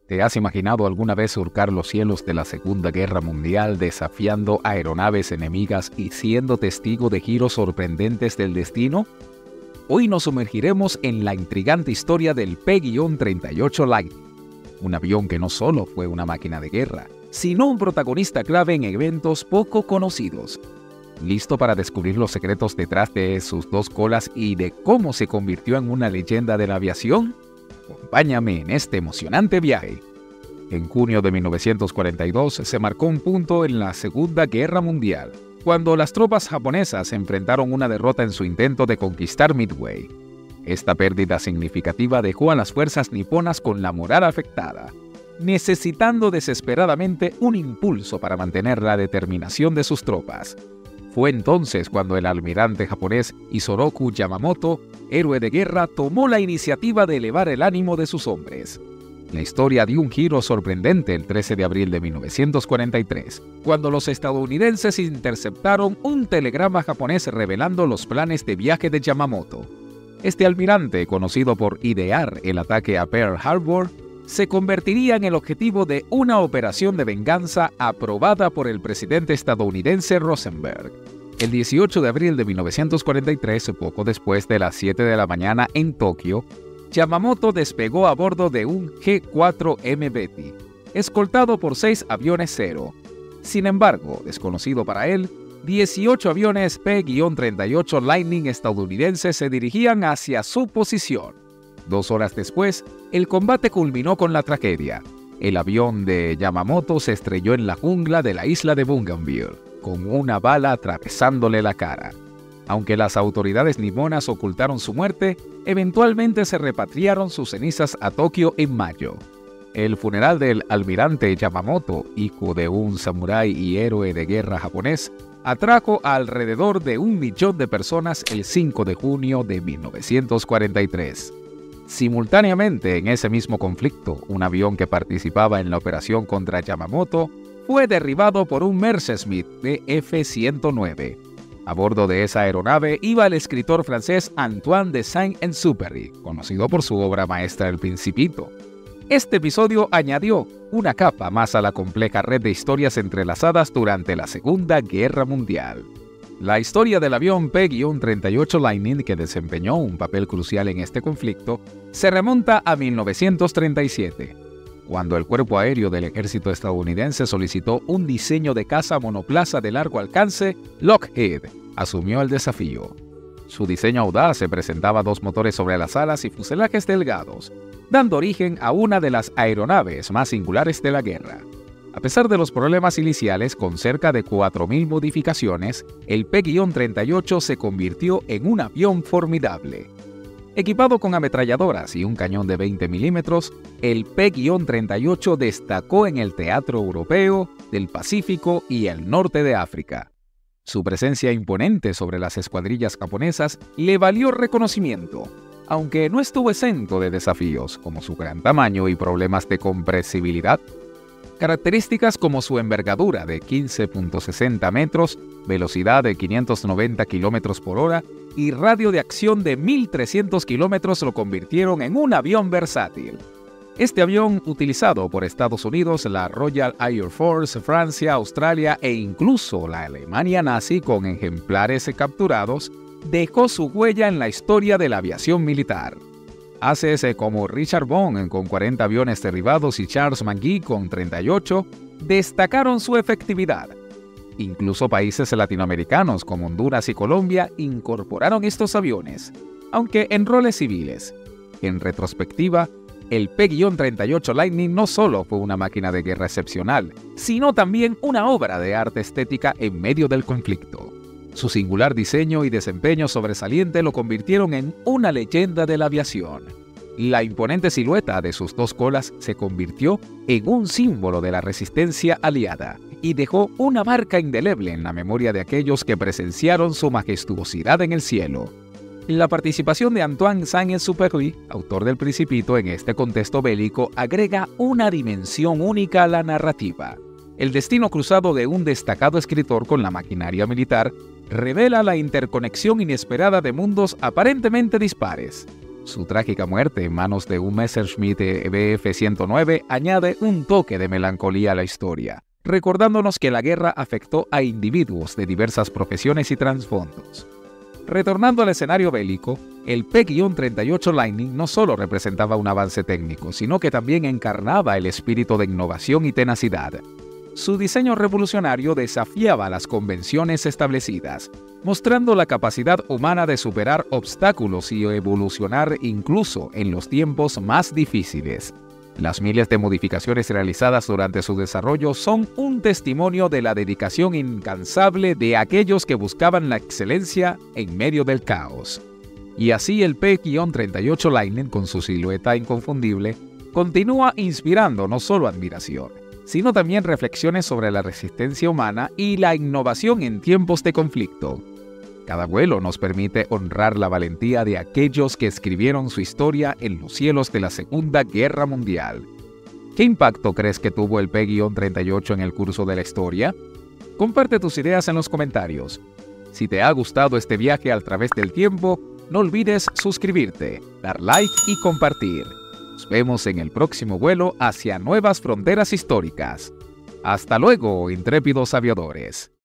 ¿Te has imaginado alguna vez surcar los cielos de la Segunda Guerra Mundial desafiando aeronaves enemigas y siendo testigo de giros sorprendentes del destino? Hoy nos sumergiremos en la intrigante historia del P-38 Lightning, un avión que no solo fue una máquina de guerra, sino un protagonista clave en eventos poco conocidos. ¿Listo para descubrir los secretos detrás de sus dos colas y de cómo se convirtió en una leyenda de la aviación? Acompáñame en este emocionante viaje. En junio de 1942 se marcó un punto en la Segunda Guerra Mundial, cuando las tropas japonesas enfrentaron una derrota en su intento de conquistar Midway. Esta pérdida significativa dejó a las fuerzas niponas con la moral afectada, necesitando desesperadamente un impulso para mantener la determinación de sus tropas. Fue entonces cuando el almirante japonés Isoroku Yamamoto, héroe de guerra, tomó la iniciativa de elevar el ánimo de sus hombres. La historia dio un giro sorprendente el 13 de abril de 1943, cuando los estadounidenses interceptaron un telegrama japonés revelando los planes de viaje de Yamamoto. Este almirante, conocido por idear el ataque a Pearl Harbor, se convertiría en el objetivo de una operación de venganza aprobada por el presidente estadounidense Rosenberg. El 18 de abril de 1943, poco después de las 7 de la mañana en Tokio, Yamamoto despegó a bordo de un G-4M Betty, escoltado por 6 aviones Cero. Sin embargo, desconocido para él, 18 aviones P-38 Lightning estadounidenses se dirigían hacia su posición. 2 horas después, el combate culminó con la tragedia. El avión de Yamamoto se estrelló en la jungla de la isla de Bougainville, con una bala atravesándole la cara. Aunque las autoridades niponas ocultaron su muerte, eventualmente se repatriaron sus cenizas a Tokio en mayo. El funeral del almirante Yamamoto, hijo de un samurái y héroe de guerra japonés, atrajo a alrededor de 1 millón de personas el 5 de junio de 1943. Simultáneamente, en ese mismo conflicto, un avión que participaba en la operación contra Yamamoto fue derribado por un Messerschmitt Bf-109. A bordo de esa aeronave iba el escritor francés Antoine de Saint-Exupéry, conocido por su obra maestra El Principito. Este episodio añadió una capa más a la compleja red de historias entrelazadas durante la Segunda Guerra Mundial. La historia del avión P-38 Lightning, que desempeñó un papel crucial en este conflicto, se remonta a 1937, cuando el Cuerpo Aéreo del Ejército estadounidense solicitó un diseño de caza monoplaza de largo alcance. Lockheed asumió el desafío. Su diseño audaz se presentaba 2 motores sobre las alas y fuselajes delgados, dando origen a una de las aeronaves más singulares de la guerra. A pesar de los problemas iniciales, con cerca de 4.000 modificaciones, el P-38 se convirtió en un avión formidable. Equipado con ametralladoras y un cañón de 20 milímetros, el P-38 destacó en el teatro europeo, del Pacífico y el norte de África. Su presencia imponente sobre las escuadrillas japonesas le valió reconocimiento, aunque no estuvo exento de desafíos, como su gran tamaño y problemas de compresibilidad. Características como su envergadura de 15.60 metros, velocidad de 590 km por hora y radio de acción de 1.300 km lo convirtieron en un avión versátil. Este avión, utilizado por Estados Unidos, la Royal Air Force, Francia, Australia e incluso la Alemania nazi con ejemplares capturados, dejó su huella en la historia de la aviación militar. Ases como Richard Bond con 40 aviones derribados y Charles Manguy con 38 destacaron su efectividad. Incluso países latinoamericanos como Honduras y Colombia incorporaron estos aviones, aunque en roles civiles. En retrospectiva, el P-38 Lightning no solo fue una máquina de guerra excepcional, sino también una obra de arte estética en medio del conflicto. Su singular diseño y desempeño sobresaliente lo convirtieron en una leyenda de la aviación. La imponente silueta de sus 2 colas se convirtió en un símbolo de la resistencia aliada y dejó una marca indeleble en la memoria de aquellos que presenciaron su majestuosidad en el cielo. La participación de Antoine de Saint-Exupéry, autor del Principito, en este contexto bélico agrega una dimensión única a la narrativa. El destino cruzado de un destacado escritor con la maquinaria militar revela la interconexión inesperada de mundos aparentemente dispares. Su trágica muerte en manos de un Messerschmitt Bf-109 añade un toque de melancolía a la historia, recordándonos que la guerra afectó a individuos de diversas profesiones y trasfondos. Retornando al escenario bélico, el P-38 Lightning no solo representaba un avance técnico, sino que también encarnaba el espíritu de innovación y tenacidad. Su diseño revolucionario desafiaba las convenciones establecidas, mostrando la capacidad humana de superar obstáculos y evolucionar incluso en los tiempos más difíciles. Las miles de modificaciones realizadas durante su desarrollo son un testimonio de la dedicación incansable de aquellos que buscaban la excelencia en medio del caos. Y así el P-38 Lightning, con su silueta inconfundible, continúa inspirando no solo admiración, sino también reflexiones sobre la resistencia humana y la innovación en tiempos de conflicto. Cada vuelo nos permite honrar la valentía de aquellos que escribieron su historia en los cielos de la Segunda Guerra Mundial. ¿Qué impacto crees que tuvo el P-38 en el curso de la historia? Comparte tus ideas en los comentarios. Si te ha gustado este viaje a través del tiempo, no olvides suscribirte, dar like y compartir. Nos vemos en el próximo vuelo hacia nuevas fronteras históricas. Hasta luego, intrépidos aviadores.